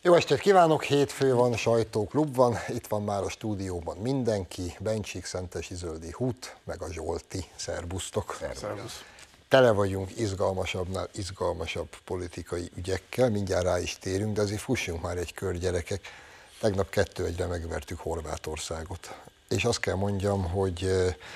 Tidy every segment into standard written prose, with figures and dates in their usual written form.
Jó estét kívánok, hétfő van, sajtóklub van, itt van már a stúdióban mindenki, Bencsik, Szentesi Zöldi Hút, meg a Zsolti, szerbusztok. Szervusz. Tele vagyunk izgalmasabbnál izgalmasabb politikai ügyekkel, mindjárt rá is térünk, de azért fussunk már egy kör, gyerekek. Tegnap 2-1-re megvertük Horvátországot, és azt kell mondjam, hogy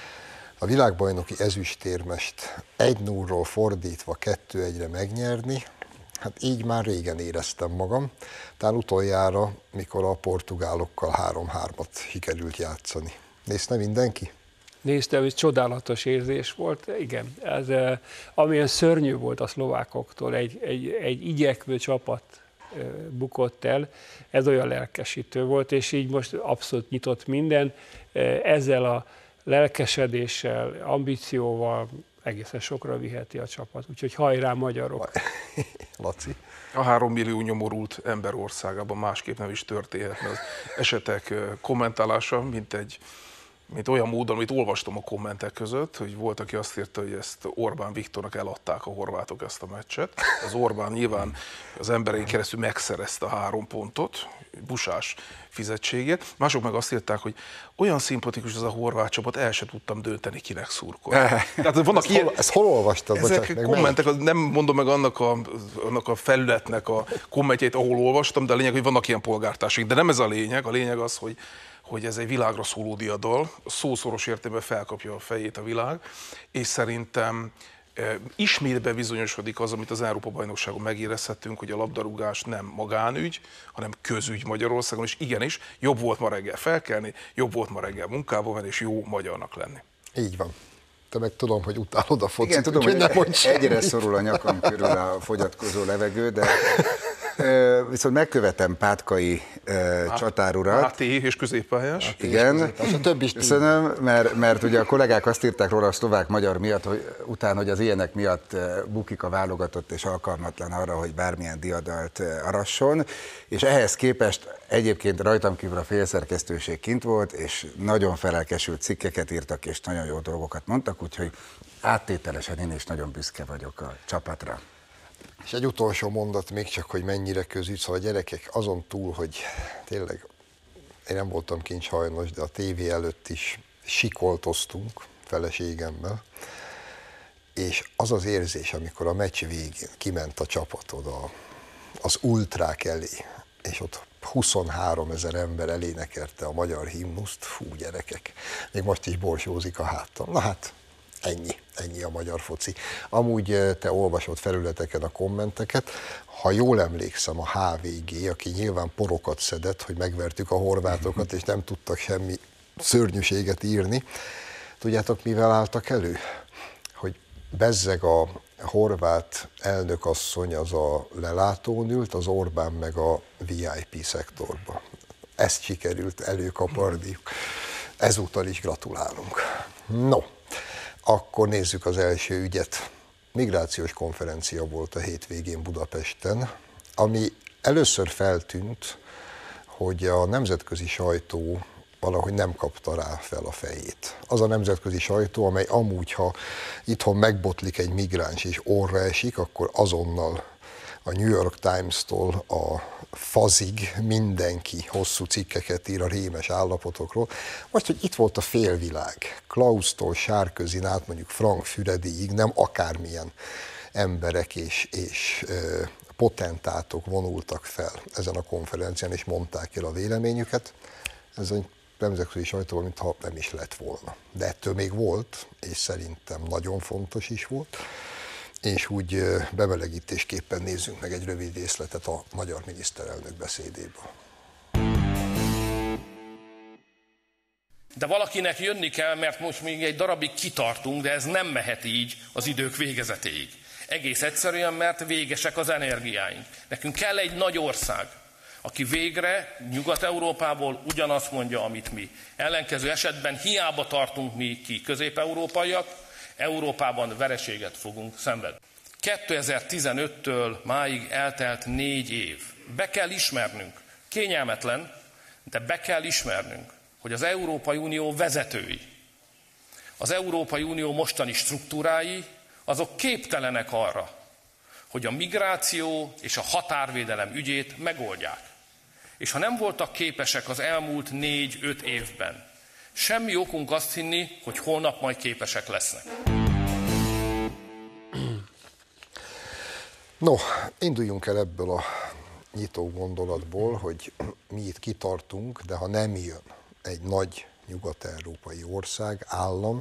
a világbajnoki ezüstérmest 1-0-ról fordítva 2-1-re megnyerni, hát így már régen éreztem magam, talán utoljára, mikor a portugálokkal 3-3-at sikerült játszani. Nézte mindenki? Néztem, ez csodálatos érzés volt, igen. Ez, amilyen szörnyű volt a szlovákoktól, egy igyekvő csapat bukott el, ez olyan lelkesítő volt, és így most abszolút nyitott minden. Ezzel a lelkesedéssel, ambícióval egészen sokra viheti a csapat. Úgyhogy hajrá magyarok! Laci? A 3 millió nyomorult ember országában másképp nem is történhetne az esetek kommentálása, mint olyan módon, amit olvastam a kommentek között, hogy volt, aki azt írta, hogy ezt Orbán Viktornak eladták a horvátok ezt a meccset. Az Orbán nyilván az emberein keresztül megszerezte a 3 pontot, busás fizetségét. Mások meg azt írták, hogy olyan szimpatikus ez a horvát csapat, el se tudtam dönteni, kinek szurkolni. Tehát vannak ezt hol olvastad? Ezek kommentek, nem mondom meg annak a felületnek a kommentjeit, ahol olvastam, de a lényeg, hogy vannak ilyen polgártársaink. De nem ez a lényeg az, hogy ez egy világra szóló diadal, szószoros értelemben felkapja a fejét a világ, és szerintem ismét bebizonyosodik az, amit az Európa-bajnokságon megérezhettünk, hogy a labdarúgás nem magánügy, hanem közügy Magyarországon, és igenis, jobb volt ma reggel felkelni, jobb volt ma reggel munkába venni, és jó magyarnak lenni. Így van. Te meg tudom, hogy utálod a focit. Igen, tudom, hogy egyre szorul a nyakam körül a fogyatkozó levegő, de viszont megkövetem Pátkai csatárurat. Máté és középpályás. Igen, a több is köszönöm, mert ugye a kollégák azt írták róla a szlovák-magyar miatt, hogy az ilyenek miatt bukik a válogatott és alkalmatlan arra, hogy bármilyen diadalt arasson, és ehhez képest egyébként rajtam kívül a félszerkesztőség kint volt, és nagyon felelkesült cikkeket írtak, és nagyon jó dolgokat mondtak, úgyhogy áttételesen én is nagyon büszke vagyok a csapatra. És egy utolsó mondat még csak, hogy mennyire közügy, szóval a gyerekek azon túl, hogy tényleg én nem voltam kint sajnos, de a tévé előtt is sikoltoztunk feleségemmel, és az az érzés, amikor a meccs végén kiment a csapat oda az ultrák elé, és ott 23 000 ember elénekelte a magyar himnuszt, fú gyerekek, még most is borsózik a hátam. Na hát, ennyi a magyar foci. Amúgy te olvasod felületeken a kommenteket, ha jól emlékszem, a HVG, aki nyilván porokat szedett, hogy megvertük a horvátokat, és nem tudtak semmi szörnyűséget írni. Tudjátok, mivel álltak elő? Hogy bezzeg a horvát elnökasszony az a lelátón ült, az Orbán meg a VIP szektorba. Ezt sikerült előkaparniuk. Ezúttal is gratulálunk. No, akkor nézzük az első ügyet. Migrációs konferencia volt a hétvégén Budapesten, ami először feltűnt, hogy a nemzetközi sajtó valahogy nem kapta rá fel a fejét. Az a nemzetközi sajtó, amely amúgy, ha itthon megbotlik egy migráns és orra esik, akkor azonnal a New York Times-tól a fazig mindenki hosszú cikkeket ír a rémes állapotokról. Most, hogy itt volt a félvilág, Klaustól Sárközin át mondjuk Frank Fürediig, nem akármilyen emberek és potentátok vonultak fel ezen a konferencián, és mondták el a véleményüket. Ez a nemzetközi sajtóval, mintha nem is lett volna. De ettől még volt, és szerintem nagyon fontos is volt. És úgy bemelegítésképpen nézzünk meg egy rövid részletet a magyar miniszterelnök beszédéből. De valakinek jönni kell, mert most még egy darabig kitartunk, de ez nem mehet így az idők végezetéig. Egész egyszerűen, mert végesek az energiáink. Nekünk kell egy nagy ország, aki végre Nyugat-Európából ugyanazt mondja, amit mi. Ellenkező esetben hiába tartunk mi ki közép-európaiak, Európában vereséget fogunk szenvedni. 2015-től máig eltelt 4 év. Be kell ismernünk, kényelmetlen, de be kell ismernünk, hogy az Európai Unió vezetői, az Európai Unió mostani struktúrái, azok képtelenek arra, hogy a migráció és a határvédelem ügyét megoldják. És ha nem voltak képesek az elmúlt 4-5 évben, semmi okunk azt hinni, hogy holnap majd képesek lesznek. No, induljunk el ebből a nyitó gondolatból, hogy mi itt kitartunk, de ha nem jön egy nagy nyugat-európai ország, állam,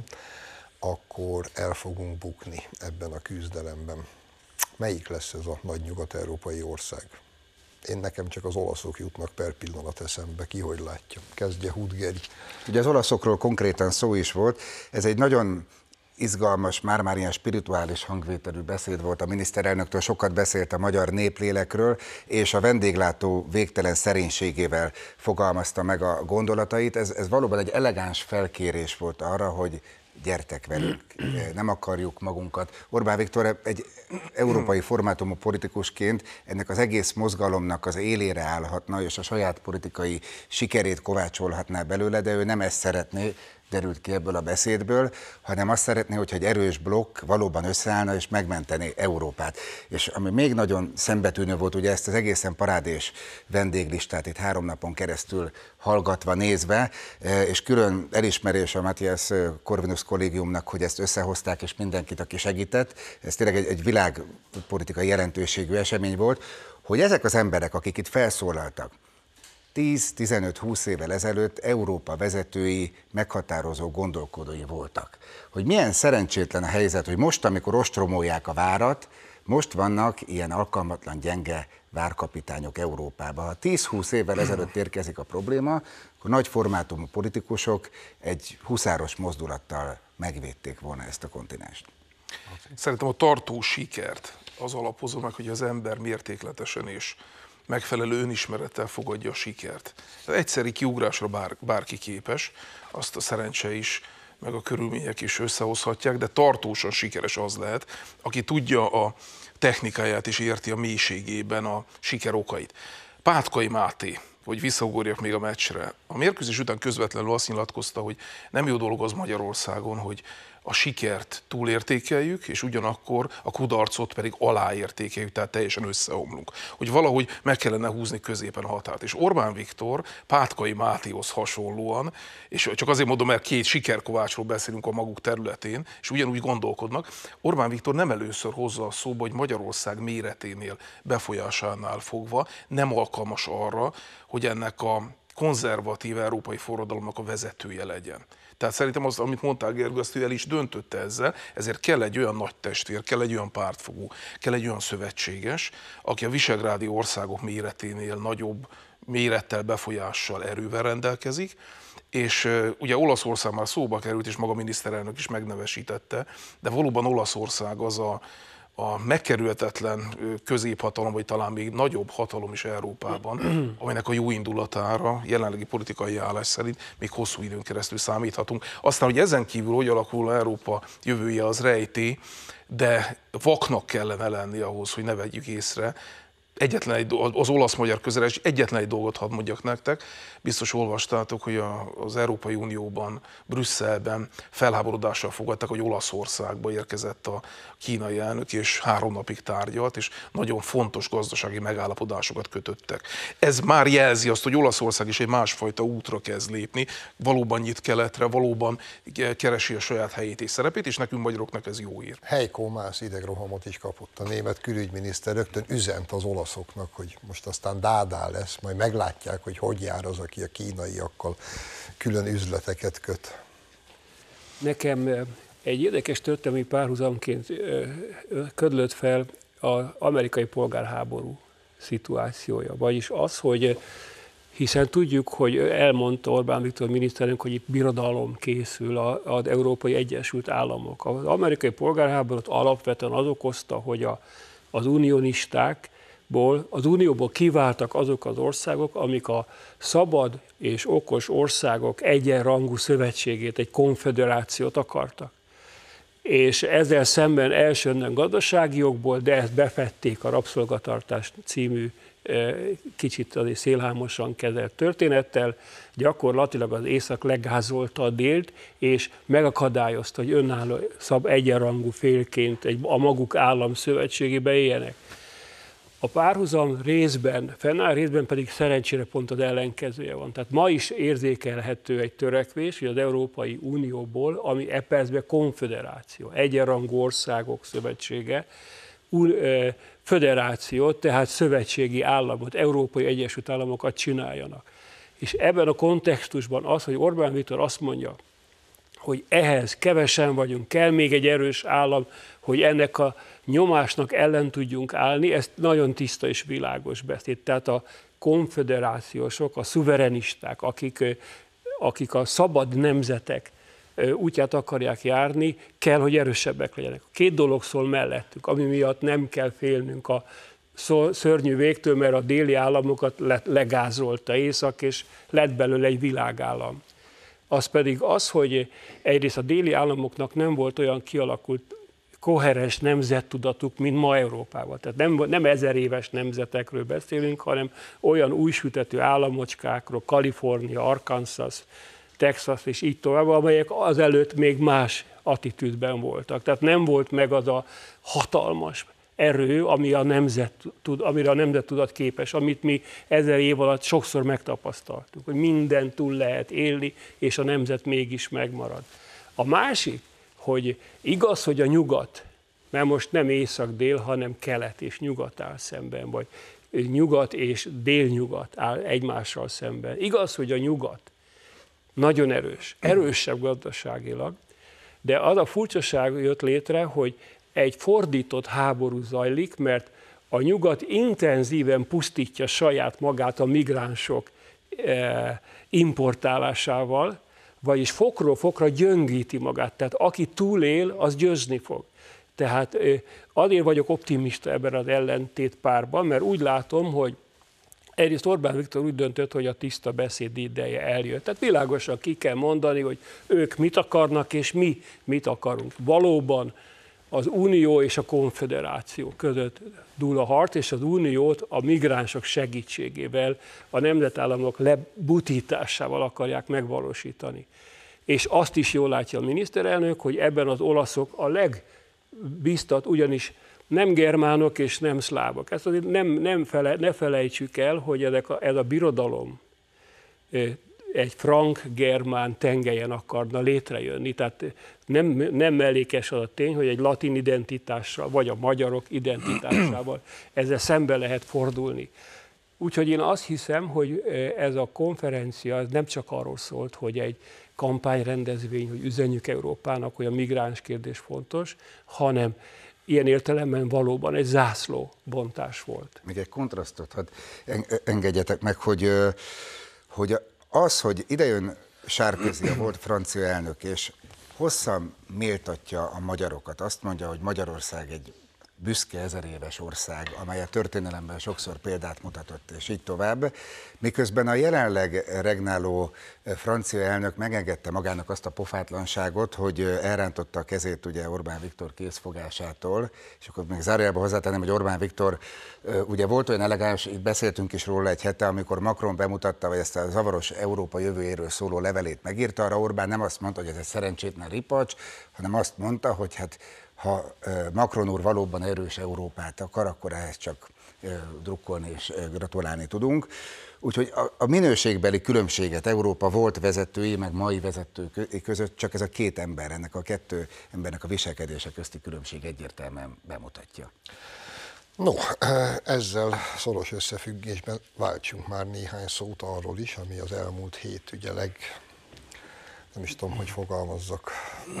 akkor el fogunk bukni ebben a küzdelemben. Melyik lesz ez a nagy nyugat-európai ország? Nekem csak az olaszok jutnak per pillanat eszembe, ki hogy látja. Kezdje Hudgeri. Ugye az olaszokról konkrétan szó is volt, ez egy nagyon izgalmas, már ilyen spirituális hangvételű beszéd volt a miniszterelnöktől, sokat beszélt a magyar néplélekről, és a vendéglátó végtelen szerénységével fogalmazta meg a gondolatait. Ez valóban egy elegáns felkérés volt arra, hogy gyertek velünk, nem akarjuk magunkat. Orbán Viktor egy európai formátumú politikusként ennek az egész mozgalomnak az élére állhatna, és a saját politikai sikerét kovácsolhatná belőle, de ő nem ezt szeretné, derült ki ebből a beszédből, hanem azt szeretné, hogyha egy erős blokk valóban összeállna és megmentené Európát. És ami még nagyon szembetűnő volt, ugye ezt az egészen parádés vendéglistát itt 3 napon keresztül hallgatva, nézve, és külön elismerés a Matthias Corvinus kollégiumnak, hogy ezt összehozták, és mindenkit, aki segített. Ez tényleg egy világpolitikai jelentőségű esemény volt, hogy ezek az emberek, akik itt felszólaltak, 10-15-20 évvel ezelőtt Európa vezetői, meghatározó gondolkodói voltak. Hogy milyen szerencsétlen a helyzet, hogy most, amikor ostromolják a várat, most vannak ilyen alkalmatlan, gyenge várkapitányok Európában. Ha 10-20 évvel ezelőtt érkezik a probléma, akkor nagy formátumú politikusok egy huszáros mozdulattal megvédték volna ezt a kontinenst. Szerintem a tartós sikert az alapozza meg, hogy az ember mértékletesen és megfelelő önismerettel fogadja a sikert. Egyszeri kiugrásra bárki képes, azt a szerencse is, meg a körülmények is összehozhatják, de tartósan sikeres az lehet, aki tudja a technikáját és érti a mélységében a siker okait. Pátkai Máté, hogy visszaugorjak még a meccsre, a mérkőzés után közvetlenül azt nyilatkozta, hogy nem jó dolog az Magyarországon, hogy a sikert túlértékeljük, és ugyanakkor a kudarcot pedig aláértékeljük, tehát teljesen összeomlunk. Hogy valahogy meg kellene húzni középen a határt. És Orbán Viktor Pátkai Mátéhoz hasonlóan, és csak azért mondom, mert 2 sikerkovácsról beszélünk a maguk területén, és ugyanúgy gondolkodnak, Orbán Viktor nem először hozza a szóba, hogy Magyarország méreténél, befolyásánál fogva nem alkalmas arra, hogy ennek a konzervatív európai forradalomnak a vezetője legyen. Tehát szerintem az, amit mondtál, Gergő, azt ő el is döntötte ezzel, ezért kell egy olyan nagy testvér, kell egy olyan pártfogó, kell egy olyan szövetséges, aki a visegrádi országok méreténél nagyobb mérettel, befolyással, erővel rendelkezik, és ugye Olaszország már szóba került, és maga a miniszterelnök is megnevesítette, de valóban Olaszország az a megkerülhetetlen középhatalom, vagy talán még nagyobb hatalom is Európában, aminek a jó indulatára jelenlegi politikai állás szerint még hosszú időn keresztül számíthatunk. Aztán, hogy ezen kívül hogy alakul Európa jövője, az rejtély, de vaknak kellene lenni ahhoz, hogy ne vegyük észre. Az olasz-magyar közeledés, egyetlen egy dolgot hadd mondjak nektek, biztos olvastátok, hogy az Európai Unióban, Brüsszelben felháborodással fogadták, hogy Olaszországba érkezett a kínai elnök, és 3 napig tárgyalt, és nagyon fontos gazdasági megállapodásokat kötöttek. Ez már jelzi azt, hogy Olaszország is egy másfajta útra kezd lépni, valóban nyit keletre, valóban keresi a saját helyét és szerepét, és nekünk magyaroknak ez jó ír. Heiko Maas idegrohamot is kapott, a német külügyminiszter rögtön üzent az olaszoknak, hogy most aztán dádá lesz, majd meglátják, hogy jár az, aki a kínaiakkal külön üzleteket köt. Nekem egy érdekes történelmi párhuzamként ködlött fel az amerikai polgárháború szituációja. Vagyis az, hogy hiszen tudjuk, hogy elmondta Orbán Viktor miniszterelnök, hogy itt birodalom készül az Európai Egyesült Államok. Az amerikai polgárháborút alapvetően az okozta, hogy az unionistákból, az unióból kiváltak azok az országok, amik a szabad és okos országok egyenrangú szövetségét, egy konföderációt akartak. És ezzel szemben elsőnnen gazdasági jogból, de ezt befették a rabszolgatartás című kicsit azért szélhámosan kezelt történettel, gyakorlatilag az észak legázolta a délt, és megakadályozta, hogy önálló egyenrangú félként a maguk állam szövetségébe éljenek. A párhuzam részben fennáll, részben pedig szerencsére pont az ellenkezője van. Tehát ma is érzékelhető egy törekvés, hogy az Európai Unióból, ami e percben konföderáció, egyenrangú országok szövetsége, föderációt, tehát szövetségi államot, Európai Egyesült Államokat csináljanak. És ebben a kontextusban az, hogy Orbán Viktor azt mondja, hogy ehhez kevesen vagyunk, kell még egy erős állam, hogy ennek a nyomásnak ellen tudjunk állni, ez nagyon tiszta és világos beszéd. Tehát a konföderációsok, a szuverenisták, akik a szabad nemzetek útját akarják járni, kell, hogy erősebbek legyenek. Két dolog szól mellettük, ami miatt nem kell félnünk a szörnyű végtől, mert a déli államokat legázolta Észak, és lett belőle egy világállam. Az pedig az, hogy egyrészt a déli államoknak nem volt olyan kialakult koherens nemzettudatuk, mint ma Európában. Tehát nem 1000 éves nemzetekről beszélünk, hanem olyan újsütető államocskákról, Kalifornia, Arkansas, Texas és így tovább, amelyek azelőtt még más attitűdben voltak. Tehát nem volt meg az a hatalmas erő, amire a nemzettudat képes, amit mi 1000 év alatt sokszor megtapasztaltuk, hogy mindent túl lehet élni, és a nemzet mégis megmarad. A másik, hogy igaz, hogy a nyugat, mert most nem észak-dél, hanem kelet és nyugat áll szemben, vagy nyugat és délnyugat áll egymással szemben. Igaz, hogy a nyugat nagyon erős, erősebb gazdaságilag, de az a furcsaság jött létre, hogy egy fordított háború zajlik, mert a nyugat intenzíven pusztítja saját magát a migránsok importálásával, vagyis fokról fokra gyöngíti magát. Tehát aki túlél, az győzni fog. Tehát azért vagyok optimista ebben az ellentétpárban, mert úgy látom, hogy egyrészt Orbán Viktor úgy döntött, hogy a tiszta beszéd ideje eljött. Tehát világosan ki kell mondani, hogy ők mit akarnak, és mi mit akarunk. Valóban az Unió és a Konföderáció között dúl a harc, és az Uniót a migránsok segítségével, a nemzetállamok lebutításával akarják megvalósítani. És azt is jól látja a miniszterelnök, hogy ebben az olaszok a legbiztat, ugyanis nem germánok és nem szlávok. Ezt azért ne felejtsük el, hogy ez a birodalom egy frank-germán tengelyen akarna létrejönni. Tehát nem mellékes az a tény, hogy egy latin identitással, vagy a magyarok identitásával ezzel szembe lehet fordulni. Úgyhogy én azt hiszem, hogy ez a konferencia nem csak arról szólt, hogy egy kampányrendezvény, hogy üzenjük Európának, hogy a migráns kérdés fontos, hanem ilyen értelemben valóban egy zászlóbontás volt. Még egy kontrasztot hadd engedjetek meg, hogy az, hogy idejön Sarkozy, a volt francia elnök, és hosszan méltatja a magyarokat, azt mondja, hogy Magyarország egy büszke 1000 éves ország, amely a történelemben sokszor példát mutatott, és így tovább, miközben a jelenleg regnáló francia elnök megengedte magának azt a pofátlanságot, hogy elrántotta a kezét ugye Orbán Viktor kézfogásától, és akkor még zárójelben hozzátenném, hogy Orbán Viktor ugye volt olyan elegáns, itt beszéltünk is róla egy hete, amikor Macron bemutatta, vagy ezt a zavaros Európa jövőjéről szóló levelét megírta, arra Orbán nem azt mondta, hogy ez egy szerencsétlen ripacs, hanem azt mondta, hogy hát ha Macron úr valóban erős Európát akar, akkor ehhez csak drukkolni és gratulálni tudunk. Úgyhogy a minőségbeli különbséget Európa volt vezetői, meg mai vezetők között csak ez a két ember, ennek a kettő embernek a viselkedése közti különbség egyértelműen bemutatja. No, ezzel szoros összefüggésben váltsunk már néhány szót arról is, ami az elmúlt hét ugye nem is tudom, hogy fogalmazzak,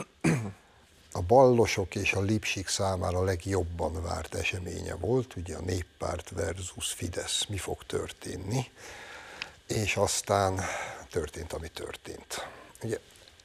a ballosok és a lipsik számára legjobban várt eseménye volt, ugye a Néppárt versus Fidesz, mi fog történni, és aztán történt, ami történt. Ugye,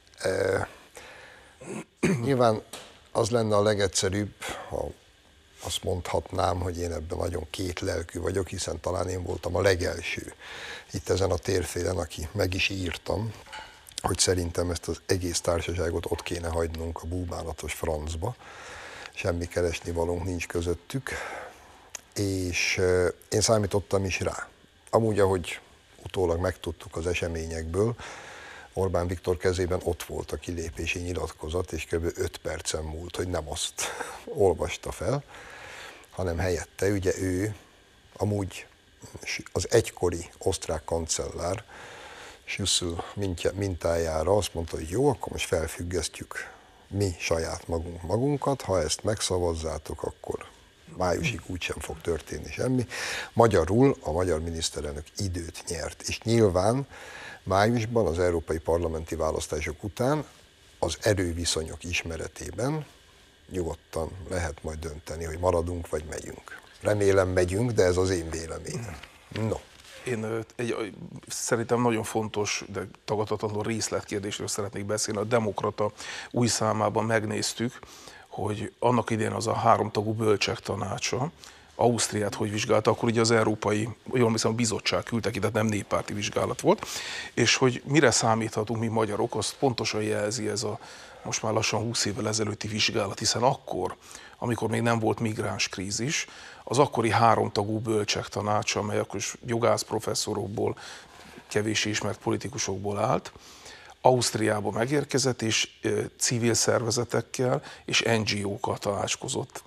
nyilván az lenne a legegyszerűbb, ha azt mondhatnám, hogy én ebben nagyon kétlelkű vagyok, hiszen talán én voltam a legelső itt ezen a térfélen, aki meg is írtam, hogy szerintem ezt az egész társaságot ott kéne hagynunk a búbánatos francba, semmi keresnivalónk nincs közöttük, és én számítottam is rá. Amúgy, ahogy utólag megtudtuk az eseményekből, Orbán Viktor kezében ott volt a kilépési nyilatkozat, és kb. 5 percen múlt, hogy nem azt olvasta fel, hanem helyette ugye ő amúgy az egykori osztrák kancellár Schüssel mintájára azt mondta, hogy jó, akkor most felfüggesztjük mi saját magunkat, ha ezt megszavazzátok, akkor májusig úgysem fog történni semmi. Magyarul a magyar miniszterelnök időt nyert, és nyilván májusban az európai parlamenti választások után az erőviszonyok ismeretében nyugodtan lehet majd dönteni, hogy maradunk vagy megyünk. Remélem megyünk, de ez az én véleményem. No. Én szerintem nagyon fontos, de tagadhatatlan részletkérdésről szeretnék beszélni. A Demokrata új számában megnéztük, hogy annak idején az a 3 tagú bölcsek tanácsa Ausztriát hogy vizsgálta, akkor ugye az Európai, jól hiszem, a bizottság küldte ki, tehát nem néppárti vizsgálat volt, és hogy mire számíthatunk mi magyarok, azt pontosan jelzi ez a most már lassan 20 évvel ezelőtti vizsgálat, hiszen akkor, amikor még nem volt migránskrízis, az akkori 3 tagú bölcsek tanácsa, amely akkor jogász professzorokból, kevés ismert politikusokból állt, Ausztriába megérkezett, és civil szervezetekkel és NGO-kkal tanácskozott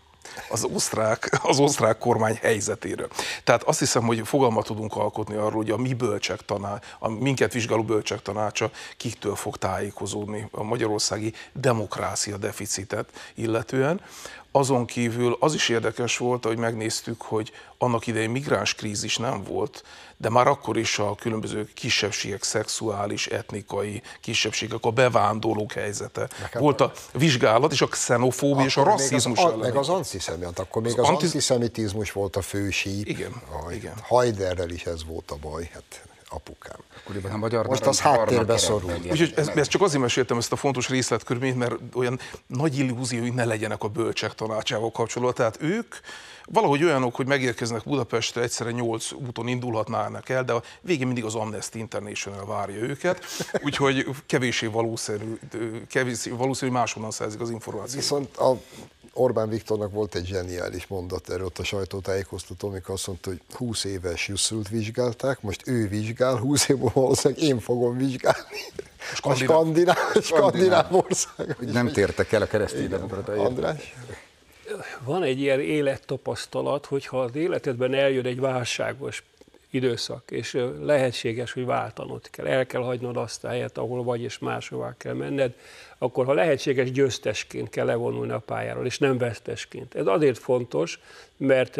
az osztrák kormány helyzetéről. Tehát azt hiszem, hogy fogalmat tudunk alkotni arról, hogy a mi bölcsek a minket vizsgáló bölcsek tanácsa kiktől fog tájékozódni a magyarországi demokrácia deficitet illetően. Azon kívül az is érdekes volt, hogy megnéztük, hogy annak idején migránskrízis nem volt, de már akkor is a különböző kisebbségek, szexuális, etnikai kisebbségek, a bevándorlók helyzete. Volt a vizsgálat, és a xenofóbia és a rasszizmus ellen. Meg az antiszemit, akkor még az antiszemitizmus volt a fő síp. Igen, igen. Hajderrel is ez volt a baj, hát apukám. Akkoriban a magyar most az háttérbe szorul. Úgyhogy ezt csak azért meséltem, ezt a fontos részletkörülményt, mert olyan nagy illúziói ne legyenek a bölcsek tanácsával kapcsolatban. Tehát ők valahogy olyanok, hogy megérkeznek Budapestre, egyszerre 8 úton indulhatnának el, de a végén mindig az Amnesty International várja őket, úgyhogy kevéssé valószínű, máshonnan szerzik az információt. Viszont Orbán Viktornak volt egy zseniális mondat erről a sajtótájékoztató, amikor azt mondta, hogy 20 éves Schüsszelt vizsgálták, most ő vizsgál, 20 év múlva valószínűleg én fogom vizsgálni. A skandináv ország. Nem tértek el a kereszténydemokratai. András? Van egy ilyen élettapasztalat, hogyha az életedben eljön egy válságos időszak, és lehetséges, hogy váltanod kell, el kell hagynod azt a helyet, ahol vagy, és máshová kell menned, akkor ha lehetséges, győztesként kell levonulni a pályáról, és nem vesztesként. Ez azért fontos, mert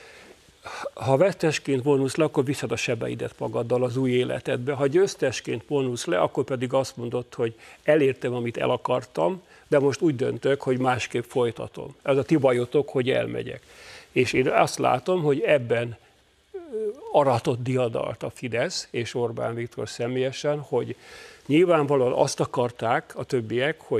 ha vesztesként vonulsz le, akkor viszed a sebeidet magaddal az új életedbe. Ha győztesként vonulsz le, akkor pedig azt mondod, hogy elértem, amit el akartam, de most úgy döntök, hogy másképp folytatom. Ez a ti bajotok, hogy elmegyek. És én azt látom, hogy ebben aratott diadalt a Fidesz és Orbán Viktor személyesen, hogy nyilvánvalóan azt akarták a többiek, hogy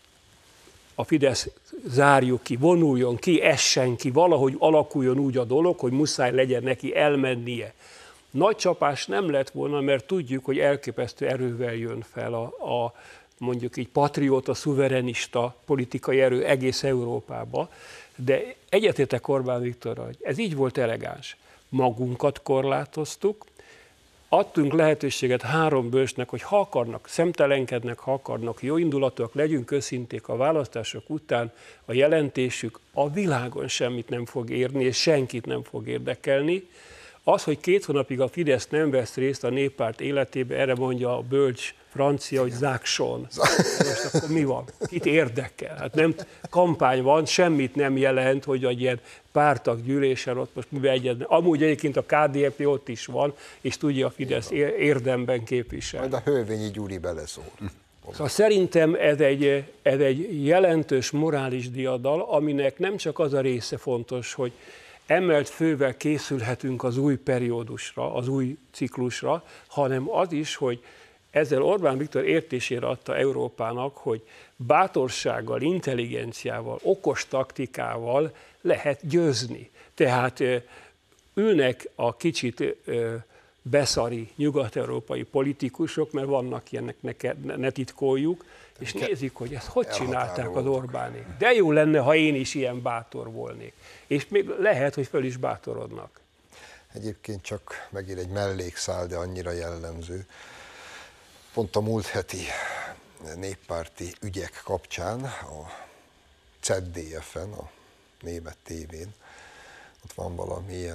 a Fidesz zárjuk ki, vonuljon ki, essen ki, valahogy alakuljon úgy a dolog, hogy muszáj legyen neki elmennie. Nagy csapás nem lett volna, mert tudjuk, hogy elképesztő erővel jön fel a mondjuk így patrióta, szuverenista politikai erő egész Európába, de egyetértek Orbán Viktorral, hogy ez így volt elegáns. Magunkat korlátoztuk, adtunk lehetőséget 3 bölcsnek, hogy ha akarnak, szemtelenkednek, ha akarnak, jó indulatúak, legyünk őszinték a választások után, a jelentésük a világon semmit nem fog érni, és senkit nem fog érdekelni. Az, hogy 2 hónapig a Fidesz nem vesz részt a néppárt életébe, erre mondja a bölcs francia, hogy zákson. Most akkor mi van? Kit érdekel? Hát nem, kampány van, semmit nem jelent, hogy egy ilyen pártaggyűlésen ott most mivel egyedne. Amúgy egyébként a KDNP ott is van, és tudja a Fidesz érdemben képviselni. Majd a Hölvényi Gyuri beleszól. Szóval szerintem ez egy jelentős morális diadal, aminek nem csak az a része fontos, hogy emelt fővel készülhetünk az új periódusra, az új ciklusra, hanem az is, hogy ezzel Orbán Viktor értésére adta Európának, hogy bátorsággal, intelligenciával, okos taktikával lehet győzni. Tehát ülnek a kicsit beszari nyugat-európai politikusok, mert vannak ilyenek, ne titkoljuk, és nézik, hogy ezt hogy csinálták az Orbánék. De jó lenne, ha én is ilyen bátor volnék. És még lehet, hogy föl is bátorodnak. Egyébként csak megint egy mellékszál, de annyira jellemző. Pont a múlt heti néppárti ügyek kapcsán a ZDF-en, a német tévén, ott van valami ilyen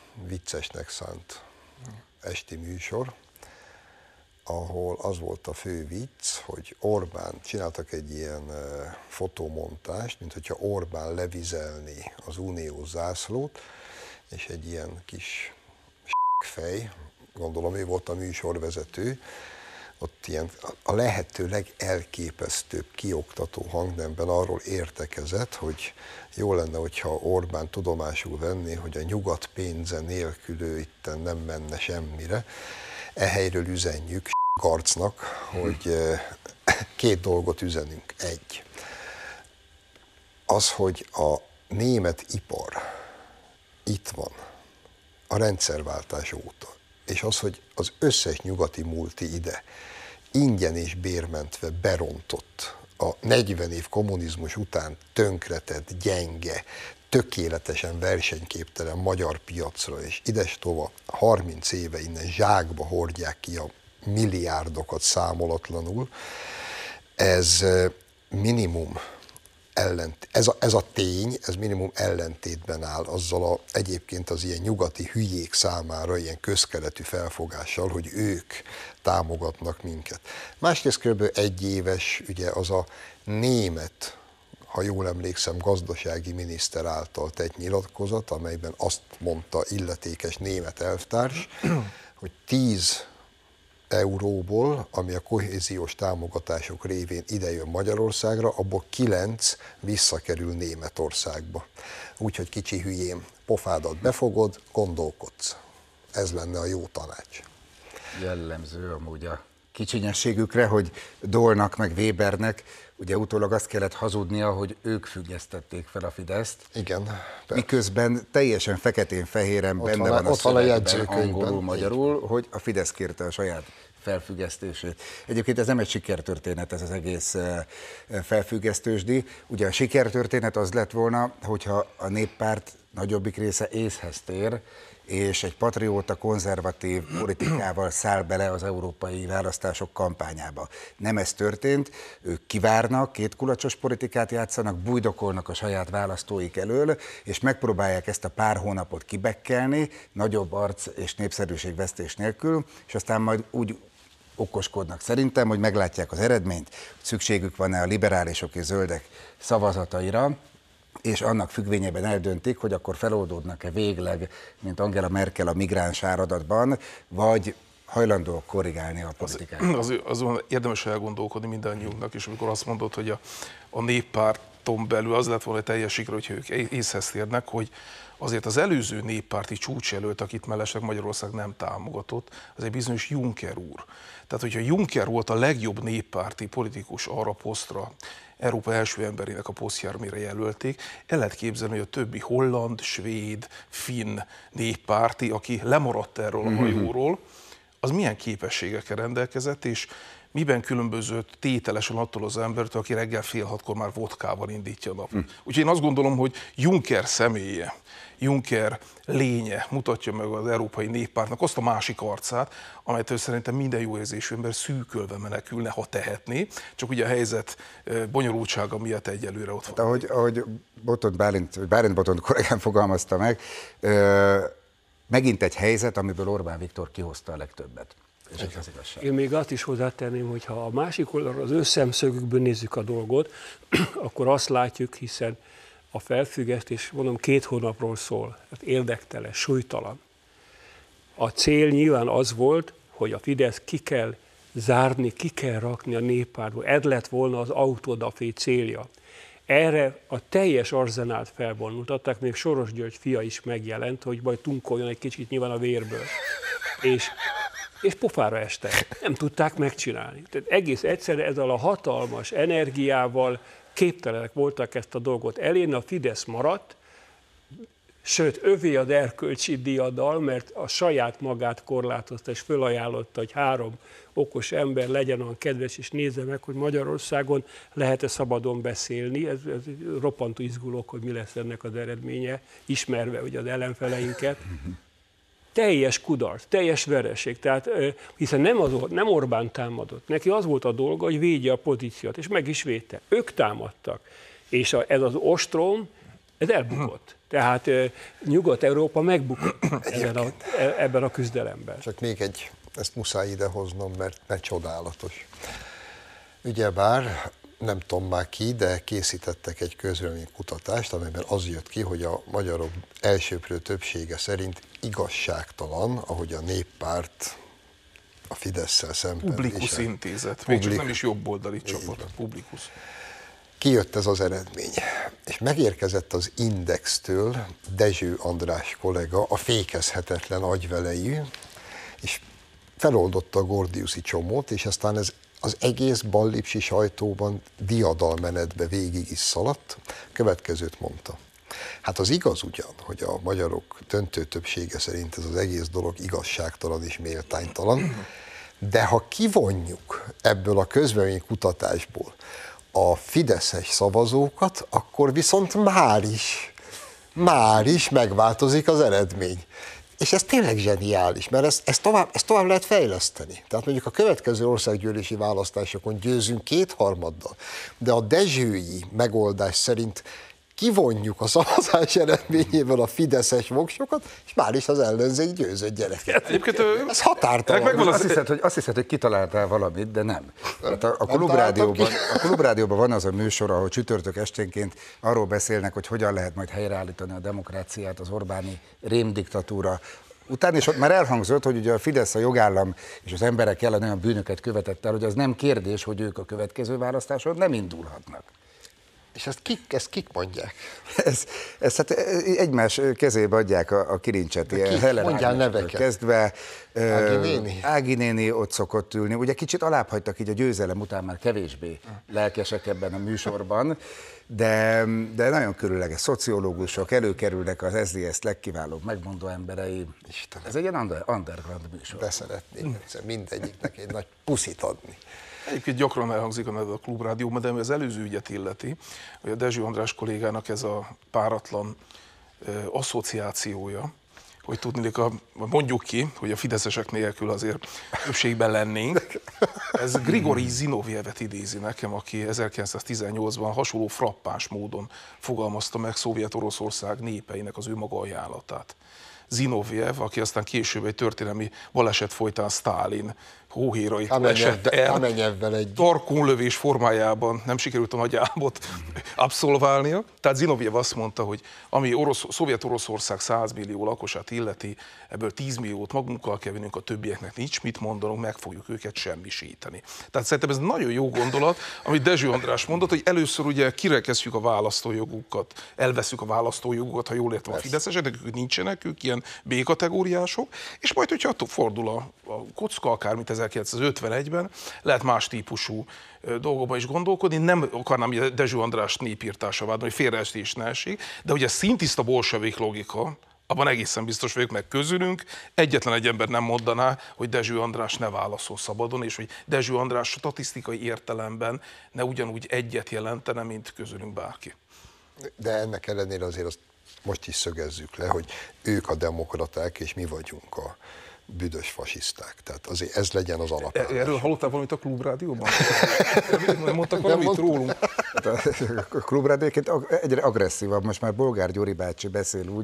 viccesnek szánt esti műsor, ahol az volt a fő vicc, hogy csináltak egy ilyen fotomontást, mint hogyha Orbán levizelni az uniós zászlót, és egy ilyen kis fej, gondolom ő volt a műsorvezető, ott ilyen a lehető legelképesztőbb kioktató hangnemben arról értekezett, hogy jó lenne, hogyha Orbán tudomásul venné, hogy a nyugat pénze nélkül ő itten nem menne semmire. Ehelyről üzenjük Garcnak, hogy két dolgot üzenünk. Egy, az, hogy a német ipar itt van a rendszerváltás óta, és az, hogy az összes nyugati multi ide ingyen és bérmentve berontott a 40 év kommunizmus után tönkretett, gyenge, tökéletesen versenyképtelen magyar piacra, és idestova 30 éve innen zsákba hordják ki a milliárdokat számolatlanul, ez minimum ez a tény, ez minimum ellentétben áll azzal egyébként az ilyen nyugati hülyék számára ilyen közkeletű felfogással, hogy ők támogatnak minket. Másrészt kb. 1 éves ugye az a német, ha jól emlékszem, gazdasági miniszter által tett nyilatkozat, amelyben azt mondta illetékes német elvtárs, hogy 10 euróból, ami a kohéziós támogatások révén idejön Magyarországra, abból 9 visszakerül Németországba. Úgyhogy kicsi hülyém, pofádat befogod, gondolkodsz. Ez lenne a jó tanács. Jellemző amúgy a kicsinyességükre, hogy Daulnak meg Webernek ugye utólag azt kellett hazudnia, hogy ők függesztették fel a Fideszt. Igen. Persze. Miközben teljesen feketén-fehéren benne van a szövegben, angolul, magyarul, hogy a Fidesz kérte a saját felfüggesztését. Egyébként ez nem egy sikertörténet, ez az egész felfüggesztősdi. Ugye a sikertörténet az lett volna, hogyha a Néppárt nagyobbik része észhez tér, és egy patrióta, konzervatív politikával száll bele az európai választások kampányába. Nem ez történt, ők kivárnak, kétkulacsos politikát játszanak, bujdokolnak a saját választóik elől, és megpróbálják ezt a pár hónapot kibekkelni, nagyobb arc és népszerűségvesztés nélkül, és aztán majd úgy okoskodnak szerintem, hogy meglátják az eredményt, hogy szükségük van-e a liberálisok és zöldek szavazataira, és annak függvényében eldöntik, hogy akkor feloldódnak-e végleg, mint Angela Merkel a migráns áradatban, vagy hajlandóak korrigálni a politikát. Azon érdemes elgondolkodni mindannyiunknak, és amikor azt mondod, hogy a Néppárton belül az lett volna teljes siker, hogyha ők észhez térnek, hogy azért az előző néppárti csúcsjelölt, akit mellesleg Magyarország nem támogatott, az egy bizonyos Juncker úr. Tehát, hogyha Juncker volt a legjobb néppárti politikus arra posztra, Európa első emberének a posztjára, mire jelölték, el lehet képzelni, hogy a többi holland, svéd, finn néppárti, aki lemaradt erről a hajóról, az milyen képességekkel rendelkezett, és miben különbözött tételesen attól az embertől, aki reggel 5:30 már vodkával indítja a napot. Úgyhogy én azt gondolom, hogy Juncker személye, Juncker lénye mutatja meg az Európai Néppártnak azt a másik arcát, amelytől szerintem minden jó érzésű ember szűkölve menekülne, ha tehetné, csak ugye a helyzet bonyolultsága miatt egyelőre ott van. Ahogy Bálint Botont kollégám fogalmazta meg, megint egy helyzet, amiből Orbán Viktor kihozta a legtöbbet. És ez az igazság. Én még azt is hozzátenném, hogy ha a másik oldalról az ő szemszögükből nézzük a dolgot, akkor azt látjuk, hiszen a felfüggesztés, mondom, 2 hónapról szól, hát érdektelen, súlytalan. A cél nyilván az volt, hogy a Fidesz ki kell zárni, ki kell rakni a Néppártból. Ez lett volna az autodafé célja. Erre a teljes arzenált felvonultatták, még Soros György fia is megjelent, hogy majd tunkoljon egy kicsit nyilván a vérből. És pofára estek. Nem tudták megcsinálni. Tehát egész egyszerűen ezzel a hatalmas energiával képtelenek voltak ezt a dolgot elérni, a Fidesz maradt, sőt, övé az erkölcsi diadal, mert a saját magát korlátozta, és fölajánlotta, hogy 3 okos ember legyen olyan kedves, és nézze meg, hogy Magyarországon lehet-e szabadon beszélni. Ez roppantú izgulok, hogy mi lesz ennek az eredménye, ismerve ugye az ellenfeleinket. Teljes kudarc, teljes vereség, tehát, hiszen nem Orbán támadott, neki az volt a dolga, hogy védje a pozíciót, és meg is védte. Ők támadtak, és ez az ostrom Ez elbukott. Tehát Nyugat-Európa megbukott ebben a küzdelemben. Csak még ezt muszáj idehoznom, mert csodálatos. Ugyebár, nem tudom már ki, de készítettek egy közvéleménykutatást, amelyben az jött ki, hogy a magyarok elsöprő többsége szerint igazságtalan, ahogy a Néppárt a Fidesszel szemben. Publikus intézet, még csak nem is jobboldali csapat, Publikus. Kijött ez az eredmény, és megérkezett az Indextől Dezső András kollega, a fékezhetetlen agyvelejű, és feloldotta a gordiuszi csomót, és aztán ez az egész ballipsi sajtóban diadalmenetbe végig is szaladt. Következőt mondta. Hát az igaz ugyan, hogy a magyarok döntő többsége szerint ez az egész dolog igazságtalan és méltánytalan, de ha kivonjuk ebből a közvéleménykutatásból a fideszes szavazókat, akkor viszont már is megváltozik az eredmény. És ez tényleg zseniális, mert ezt tovább lehet fejleszteni. Tehát mondjuk a következő országgyűlési választásokon győzünk 2/3-dal, de a dezsői megoldás szerint kivonjuk a szavazás eredményéből a fideszes voksokat, és már is az ellenzék győzött, gyerekek. Egyébként ez határtalan. Azt hiszed, hogy kitaláltál valamit, de nem. Hát a Klubrádióban van az a műsor, ahol csütörtök esténként arról beszélnek, hogy hogyan lehet majd helyreállítani a demokráciát, az Orbáni rémdiktatúra után, és ott már elhangzott, hogy ugye a Fidesz, a jogállam és az emberek ellen olyan bűnöket követett el, hogy az nem kérdés, hogy ők a következő választáson nem indulhatnak. És ezt kik mondják? Ezt hát egymás kezébe adják a kilincset, ilyen mondjál neveket. Kezdve. Ági néni? Ági néni ott szokott ülni. Ugye kicsit alább hagytak így a győzelem után, már kevésbé lelkesek ebben a műsorban, de nagyon körülleges szociológusok előkerülnek az SZDSZ legkiválóbb megmondó emberei. Istenem. Ez egy ilyen underground műsor. Beszeretnék mindegyiknek egy nagy puszit adni. Egyébként gyakran elhangzik a neve a Klubrádióban, de ami az előző ügyet illeti, hogy a Dezső András kollégának ez a páratlan asszociációja, hogy tudnék, mondjuk ki, hogy a fideszesek nélkül azért többségben lennénk. Ez Grigori Zinovjevet idézi nekem, aki 1918-ban hasonló frappáns módon fogalmazta meg Szovjet-Oroszország népeinek az ő maga ajánlatát. Zinovjev, aki aztán később egy történelmi baleset folytán Sztálin hóhérait esett el, tarkónlövés formájában nem sikerült a nagy álmot abszolválnia. Tehát Zinovjev azt mondta, hogy ami Szovjet-Oroszország 100 millió lakosát illeti, ebből 10 milliót magunkkal kell vinnünk, a többieknek nincs mit mondanunk, meg fogjuk őket semmisíteni. Tehát szerintem ez nagyon jó gondolat, amit Dezső András mondott, hogy először ugye kirekesztjük a választójogukat, elveszük a választójogukat, ha jól értem a fideszeseknek, ők nincsenek, ők ilyen B-kategóriások, és majd, hogyha attól fordul a kocka, akár mint 1951-ben, lehet más típusú dolgokban is gondolkodni. Nem akarnám Dezső András népírtása vádolni, hogy félreestés ne esik, de ugye szintiszta bolsevik logika, abban egészen biztos vagyok, meg közülünk egyetlen egy ember nem mondaná, hogy Dezső András ne válaszol szabadon, és hogy Dezső András statisztikai értelemben ne ugyanúgy egyet jelentene, mint közülünk bárki. De ennek ellenére azért azt most is szögezzük le, hogy ők a demokraták, és mi vagyunk a büdös fasiszták. Tehát azért ez legyen az alapállás. Erről hallottál valamit a Klubrádióban? Nem mondtak valamit rólunk? A Klubrádióként egyre agresszívabb. Most már Bolgár Gyuri bácsi beszél úgy,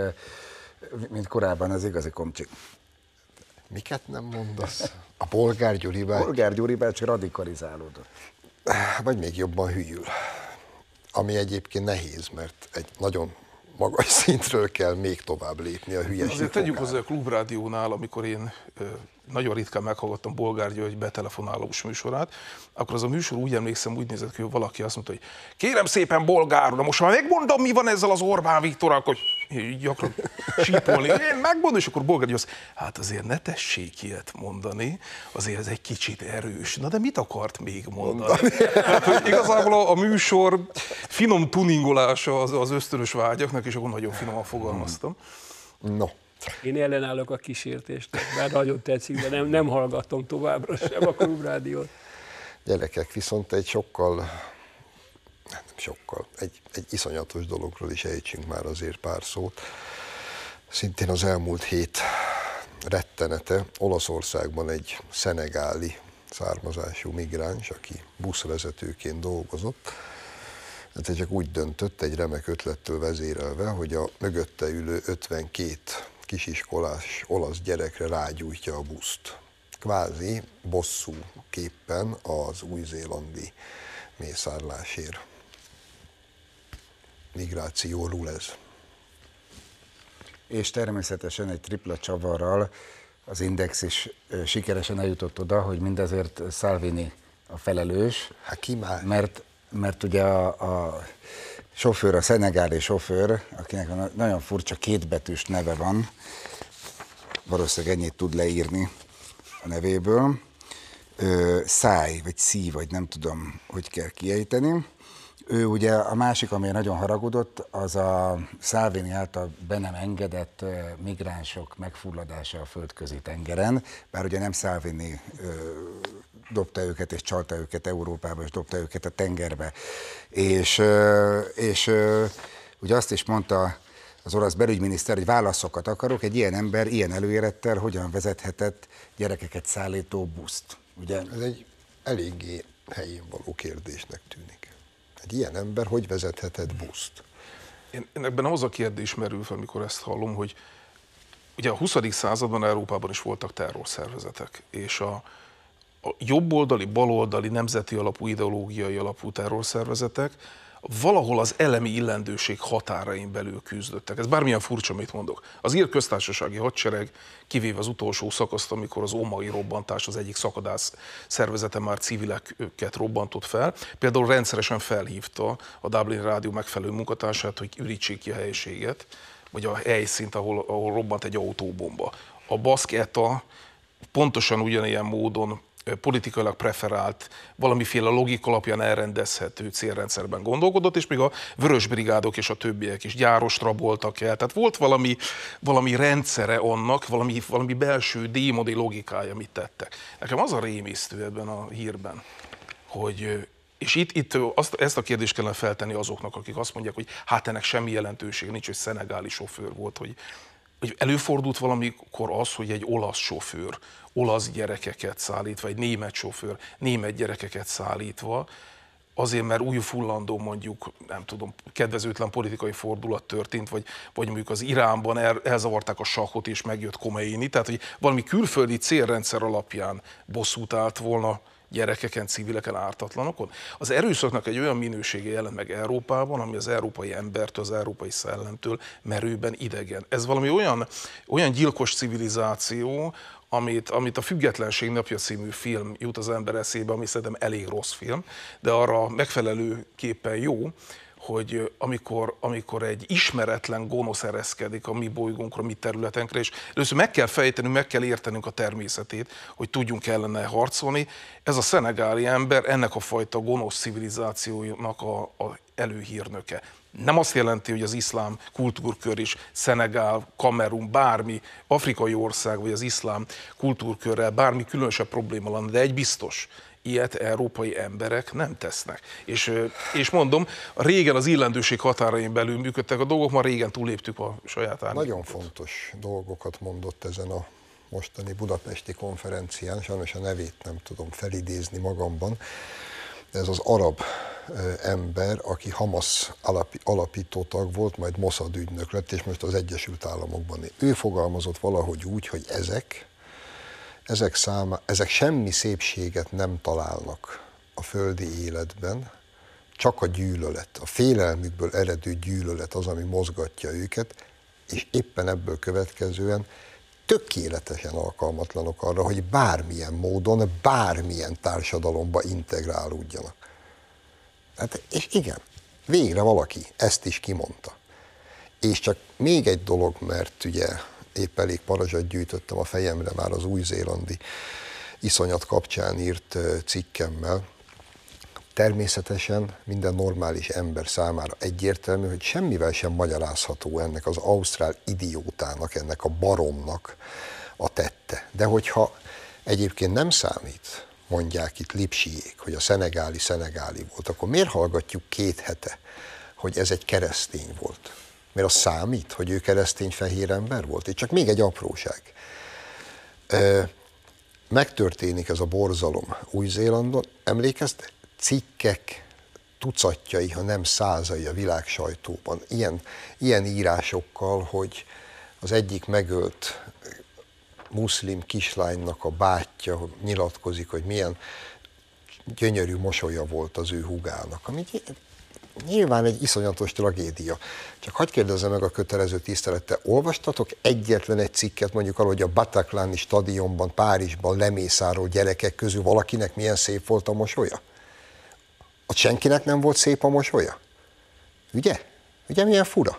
mint korábban az igazi komcsik. Miket nem mondasz? A Bolgár Gyuri bácsi? Bolgár Gyuri bácsi radikalizálódott. Vagy még jobban hűl. Ami egyébként nehéz, mert egy nagyon magas szintről kell még tovább lépni a hülyeség. Azért tegyük hozzá a Klubrádiónál, amikor én nagyon ritkán meghallgattam Bolgár György betelefonálós műsorát, akkor az a műsor úgy emlékszem, úgy nézett ki, hogy valaki azt mondta, hogy kérem szépen Bolgár, de most már megmondom, mi van ezzel az Orbán Viktorral, hogy gyakran sípolni. Én megmondom, és akkor Bolgár György azt, hát azért ne tessék ilyet mondani, azért ez egy kicsit erős. Na de mit akart még mondani? Hát, igazából a műsor finom tuningolása az ösztönös vágyaknak, és akkor nagyon finoman fogalmaztam. No. Én ellenállok a kísértést, mert nagyon tetszik, de nem hallgatom továbbra sem a Klubrádiót. Gyerekek, viszont egy egy iszonyatos dologról is ejtsünk már azért pár szót. Szintén az elmúlt hét rettenete, Olaszországban egy szenegáli származású migráns, aki buszvezetőként dolgozott, Hát csak úgy döntött, egy remek ötlettől vezérelve, hogy a mögötte ülő 52 kisiskolás olasz gyerekre rágyújtja a buszt. Kvázi bosszú képpen az új-zélandi mészárlásért. Migrációról ez. És természetesen egy tripla csavarral az Index is sikeresen eljutott oda, hogy mindezért Salvini a felelős. Hát ki már? Mert ugye a sofőr, a szenegáli sofőr, akinek nagyon furcsa kétbetűs neve van, valószínűleg ennyit tud leírni a nevéből, Száj, vagy Szí, vagy nem tudom, hogy kell kiejteni. Ő ugye a másik, amire nagyon haragudott, az a Salvini által be nem engedett migránsok megfulladása a földközi tengeren, bár ugye nem Salvini dobta őket és csalta őket Európába, és dobta őket a tengerbe. És ugye azt is mondta az olasz belügyminiszter, hogy válaszokat akarok, egy ilyen ember ilyen előélettel hogyan vezethetett gyerekeket szállító buszt. Ugye? Ez egy eléggé helyén való kérdésnek tűnik. Egy ilyen ember hogy vezethetett buszt? Én ebben az a kérdés merül fel, amikor ezt hallom, hogy ugye a 20. században Európában is voltak terrorszervezetek, és a jobboldali, baloldali, nemzeti alapú, ideológiai alapú terrorszervezetek valahol az elemi illendőség határain belül küzdöttek. Ez bármilyen furcsa, amit mondok. Az ír köztársasági hadsereg, kivéve az utolsó szakaszt, amikor az omai robbantás az egyik szakadász szervezete már civileket robbantott fel, például rendszeresen felhívta a Dublin Rádió megfelelő munkatársát, hogy ürítsék ki a helyiséget, vagy a helyszínt, ahol robbant egy autóbomba. A baszk ETA pontosan ugyanilyen módon politikailag preferált, valamiféle logika alapján elrendezhető célrendszerben gondolkodott, és még a vörösbrigádok és a többiek is gyárost raboltak el. Tehát volt valami rendszere annak, valami belső démoni logikája, amit tettek. Nekem az a rémisztő ebben a hírben, hogy és itt ezt a kérdést kellene feltenni azoknak, akik azt mondják, hogy hát ennek semmi jelentősége nincs, hogy szenegáli sofőr volt, hogy előfordult valamikor az, hogy egy olasz sofőr olasz gyerekeket szállítva, egy német sofőr német gyerekeket szállítva, azért, mert újfullandó mondjuk, nem tudom, kedvezőtlen politikai fordulat történt, vagy mondjuk az Iránban elzavarták a sahot és megjött Khomeini, tehát hogy valami külföldi célrendszer alapján bosszút állt volna gyerekeken, civileken, ártatlanokon. Az erőszaknak egy olyan minősége jelent meg Európában, ami az európai embertől, az európai szellemtől merőben idegen. Ez valami olyan gyilkos civilizáció, amit a Függetlenség napja című film jut az ember eszébe, ami szerintem elég rossz film, de arra megfelelőképpen jó, hogy amikor egy ismeretlen gonosz ereszkedik a mi bolygónkra, mi területünkre, és először meg kell fejtenünk, meg kell értenünk a természetét, hogy tudjunk ellene harcolni. Ez a szenegáli ember ennek a fajta gonosz civilizációnak a előhírnöke. Nem azt jelenti, hogy az iszlám kultúrkör is Szenegál, Kamerun, bármi afrikai ország, vagy az iszlám kultúrkörrel bármi különösebb probléma lenne, de egy biztos, ilyet európai emberek nem tesznek. És mondom, régen az illendőség határain belül működtek a dolgok, ma régen túléptük a saját árnyékot. Nagyon fontos dolgokat mondott ezen a mostani budapesti konferencián, sajnos a nevét nem tudom felidézni magamban, de ez az arab ember, aki Hamas alapítótag volt, majd Mossad ügynök lett, és most az Egyesült Államokban. Ő fogalmazott valahogy úgy, hogy ezek semmi szépséget nem találnak a földi életben, csak a gyűlölet, a félelmükből eredő gyűlölet az, ami mozgatja őket, és éppen ebből következően tökéletesen alkalmatlanok arra, hogy bármilyen módon, bármilyen társadalomba integrálódjanak. Hát, és igen, végre valaki ezt is kimondta. És csak még egy dolog, mert ugye épp elég parazsat gyűjtöttem a fejemre már az új-zélandi iszonyat kapcsán írt cikkemmel. Természetesen minden normális ember számára egyértelmű, hogy semmivel sem magyarázható ennek az ausztrál idiótának, ennek a baromnak a tette. De hogyha egyébként nem számít, mondják itt Lipsiék, hogy a szenegáli volt, akkor miért hallgatjuk 2 hete, hogy ez egy keresztény volt? Mert az számít, hogy ő keresztény fehér ember volt? Itt csak még egy apróság. Megtörténik ez a borzalom Új-Zélandon, emlékeztek? Cikkek tucatjai, ha nem százai a világ sajtóban. Ilyen írásokkal, hogy az egyik megölt muszlim kislánynak a bátyja nyilatkozik, hogy milyen gyönyörű mosolya volt az ő húgának, ami nyilván egy iszonyatos tragédia. Csak hadd kérdezzem meg a kötelező tisztelettel, olvastatok egyetlen egy cikket mondjuk arról, hogy a Bataclani stadionban, Párizsban lemészároló gyerekek közül valakinek milyen szép volt a mosolya? Ott senkinek nem volt szép a mosolya? Ugye? Ugye milyen fura?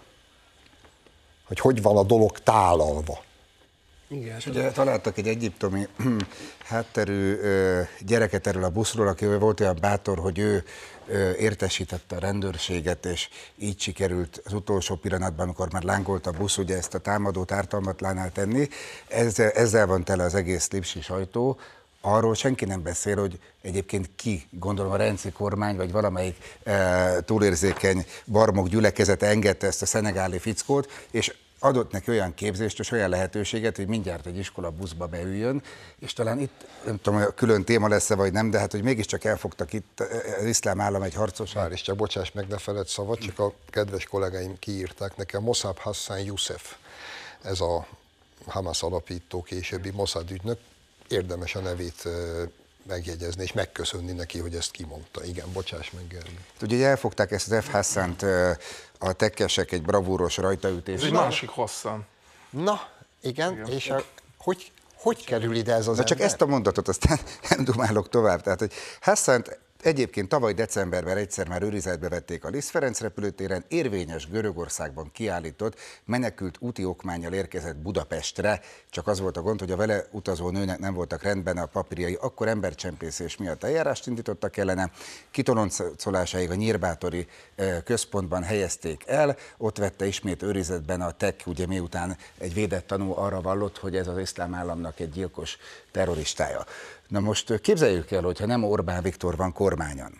Hogy van a dolog tálalva? Igen. És ugye találtak egy egyiptomi hátterű gyereket erről a buszról, aki volt olyan bátor, hogy ő értesítette a rendőrséget, és így sikerült az utolsó pillanatban, amikor már lángolt a busz, ugye ezt a támadót ártalmatlanná tenni. Ezzel van tele az egész lipsi sajtó. Arról senki nem beszél, hogy egyébként ki, gondolom a Renzi kormány, vagy valamelyik túlérzékeny barmok gyülekezete engedte ezt a szenegáli fickót, és adott neki olyan képzést és olyan lehetőséget, hogy mindjárt egy iskola buszba beüljön, és talán itt, nem tudom, hogy külön téma lesz-e vagy nem, de hát, hogy mégiscsak elfogtak itt az iszlám állam egy harcosát. Már is csak bocsáss meg, ne feled szabad, csak a kedves kollégáim kiírták nekem, Mossab Hassan Youssef, ez a Hamas alapító, későbbi Mossad ügynök, érdemes a nevét megjegyezni és megköszönni neki, hogy ezt kimondta. Igen, bocsáss meg, Gergely. Ugye elfogták ezt az F. Hassant a tekkesek egy bravúros rajtaütés. Ez egy másik Hassan. Na, igen. És hogy kerül ide ez az ember? Csak ezt a mondatot, aztán nem dumálok tovább. Tehát, hogy Hassant egyébként tavaly decemberben egyszer már őrizetbe vették a Liszt Ferenc repülőtéren, érvényes Görögországban kiállított, menekült úti okmánnyal érkezett Budapestre, csak az volt a gond, hogy a vele utazó nőnek nem voltak rendben a papírjai, akkor embercsempészés miatt eljárást indítottak ellene, kitoloncolásáig a Nyírbátori központban helyezték el, ott vette ismét őrizetben a TEK, ugye miután egy védett tanú arra vallott, hogy ez az iszlám államnak egy gyilkos terroristája. Na most képzeljük el, hogyha nem Orbán Viktor van kormányon,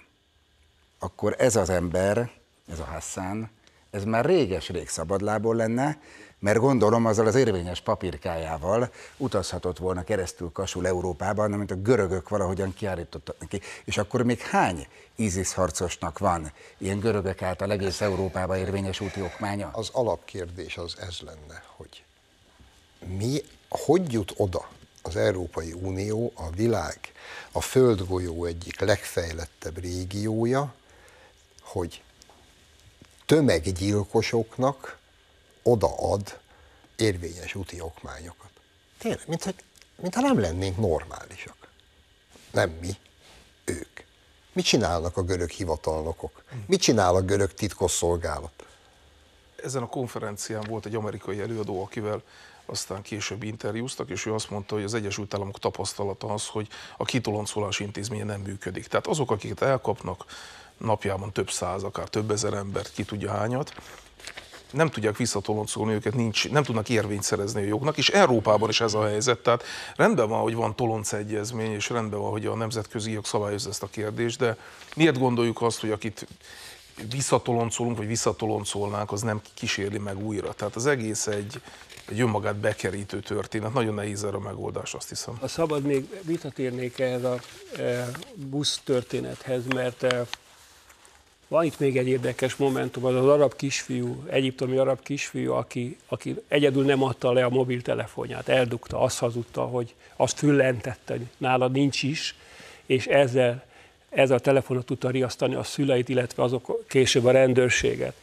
akkor ez az ember, ez a Hassan, ez már réges-rég szabadlábon lenne, mert gondolom azzal az érvényes papírkájával utazhatott volna keresztül Kasul Európában, amit a görögök valahogyan kiállítottak neki. És akkor még hány ISIS harcosnak van ilyen görögök által egész Európában érvényes úti okmánya? Az alapkérdés az ez lenne, hogy hogy jut oda az Európai Unió, a világ, a földgolyó egyik legfejlettebb régiója, hogy tömeggyilkosoknak odaad érvényes úti okmányokat. Tényleg, mintha nem lennénk normálisak. Nem mi, ők. Mit csinálnak a görög hivatalnokok? Mit csinál a görög titkosszolgálat? Ezen a konferencián volt egy amerikai előadó, akivel aztán később interjúztak, és ő azt mondta, hogy az Egyesült Államok tapasztalata az, hogy a kitoloncolás intézménye nem működik. Tehát azok, akiket elkapnak, napjában több száz, akár több ezer embert, ki tudja hányat, nem tudják visszatoloncolni őket, nem tudnak érvényt szerezni a jognak, és Európában is ez a helyzet. Tehát rendben van, hogy van toloncegyezmény, és rendben van, hogy a nemzetközi jog szabályozza ezt a kérdést, de miért gondoljuk azt, hogy akit visszatoloncolunk, vagy visszatoloncolnánk, az nem kísérli meg újra. Tehát az egész egy önmagát bekerítő történet. Nagyon nehéz erre a megoldás, azt hiszem. Ha szabad, még visszatérnék ehhez a busz történethez, mert van itt még egy érdekes momentum, az arab kisfiú, egyiptomi arab kisfiú, aki egyedül nem adta le a mobiltelefonját, eldugta, azt hazudta, hogy azt füllentette, hogy nála nincs is, és ezzel a telefonot tudta riasztani a szüleit, illetve azok később a rendőrséget.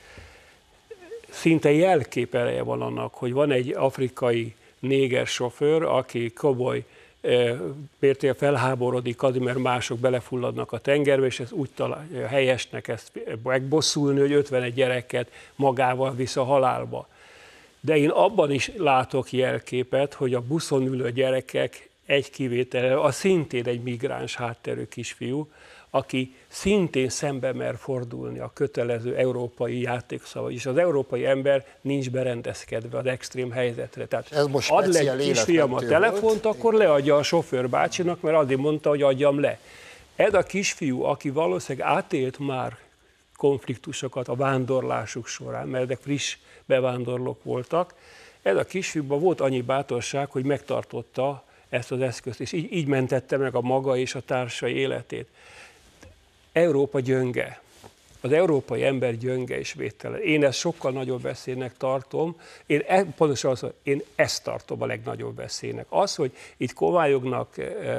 Szinte jelkép ereje van annak, hogy van egy afrikai néger sofőr, aki komoly mértékben felháborodik azért, mert mások belefulladnak a tengerbe, és ez úgy találja helyesnek ezt megbosszulni, hogy 51 gyereket magával visz a halálba. De én abban is látok jelképet, hogy a buszon ülő gyerekek egy kivétel, az szintén egy migráns hátterű kisfiú, aki szintén szembe mer fordulni a kötelező európai játékszava, és az európai ember nincs berendezkedve az extrém helyzetre. Tehát ad le egy kisfiam a telefont, akkor leadja a sofőr bácsinak, mert azért mondta, hogy adjam le. Ez a kisfiú, aki valószínűleg átélt már konfliktusokat a vándorlásuk során, mert ezek friss bevándorlók voltak, ez a kisfiúban volt annyi bátorság, hogy megtartotta ezt az eszközt, és így mentette meg a maga és a társai életét. Európa gyönge. az európai ember gyönge és védtelen. Én ezt sokkal nagyobb veszélynek tartom, pontosan az, hogy én ezt tartom a legnagyobb veszélynek. Az, hogy itt kovályognak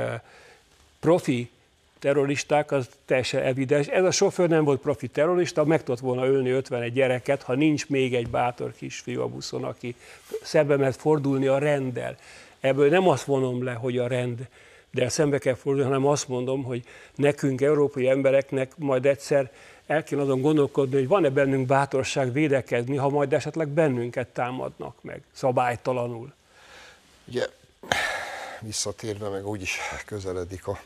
profi terroristák, az teljesen evidens. Ez a sofőr nem volt profi terrorista, meg tudott volna ölni 51 gyereket, ha nincs még egy bátor kisfiú a buszon, aki szembe mert fordulni a renddel. Ebből nem azt vonom le, hogy a rend, de szembe kell fordulni, hanem azt mondom, hogy nekünk, európai embereknek majd egyszer el kell azon gondolkodni, hogy van-e bennünk bátorság védekezni, ha majd esetleg bennünket támadnak meg, szabálytalanul. Ugye, visszatérve, meg úgyis közeledik a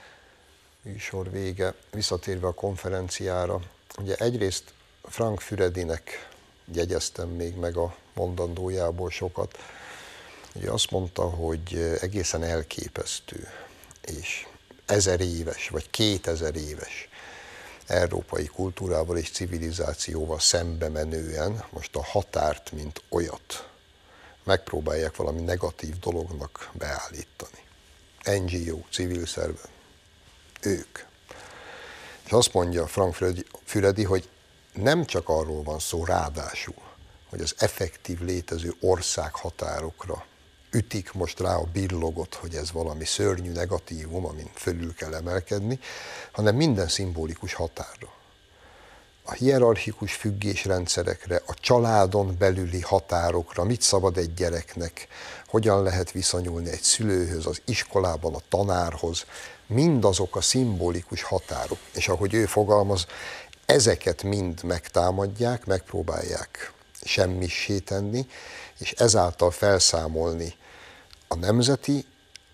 műsor vége, visszatérve a konferenciára, ugye egyrészt Frank Füredinek jegyeztem még meg a mondandójából sokat, ugye azt mondta, hogy egészen elképesztő, és 1000 éves, vagy 2000 éves európai kultúrával és civilizációval szembe menően most a határt, mint olyat megpróbálják valami negatív dolognak beállítani. NGO, civil szervezet, ők. És azt mondja Frank Füredi, hogy nem csak arról van szó ráadásul, hogy az effektív létező országhatárokra ütik most rá a billogot, hogy ez valami szörnyű negatívum, amin fölül kell emelkedni, hanem minden szimbolikus határra. A hierarchikus függésrendszerekre, a családon belüli határokra, mit szabad egy gyereknek, hogyan lehet viszonyulni egy szülőhöz, az iskolában a tanárhoz, mindazok a szimbolikus határok. És ahogy ő fogalmaz, ezeket mind megtámadják, megpróbálják semmissé tenni, és ezáltal felszámolni a nemzeti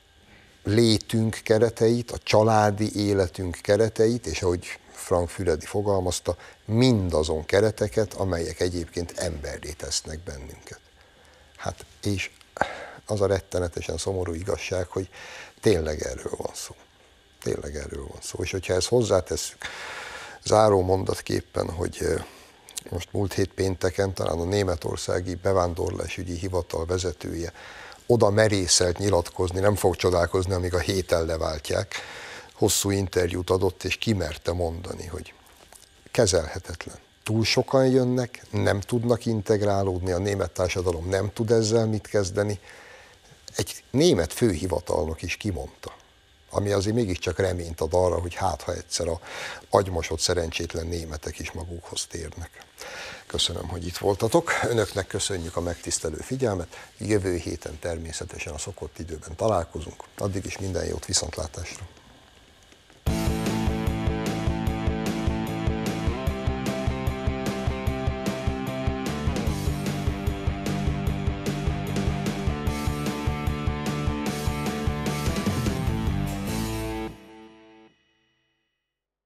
létünk kereteit, a családi életünk kereteit, és ahogy Frank Füredi fogalmazta, mindazon kereteket, amelyek egyébként emberré tesznek bennünket. Hát és az a rettenetesen szomorú igazság, hogy tényleg erről van szó. Tényleg erről van szó. És hogyha ezt hozzátesszük záró mondatképpen, hogy most múlt hét pénteken talán a németországi bevándorlásügyi hivatal vezetője oda merészelt nyilatkozni, nem fog csodálkozni, amíg a héten leváltják, hosszú interjút adott, és kimerte mondani, hogy kezelhetetlen. Túl sokan jönnek, nem tudnak integrálódni, a német társadalom nem tud ezzel mit kezdeni. Egy német főhivatalnok is kimondta, ami azért mégiscsak reményt ad arra, hogy hát ha egyszer a agymosott szerencsétlen németek is magukhoz térnek. Köszönöm, hogy itt voltatok. Önöknek köszönjük a megtisztelő figyelmet. Jövő héten természetesen a szokott időben találkozunk. Addig is minden jót, viszontlátásra!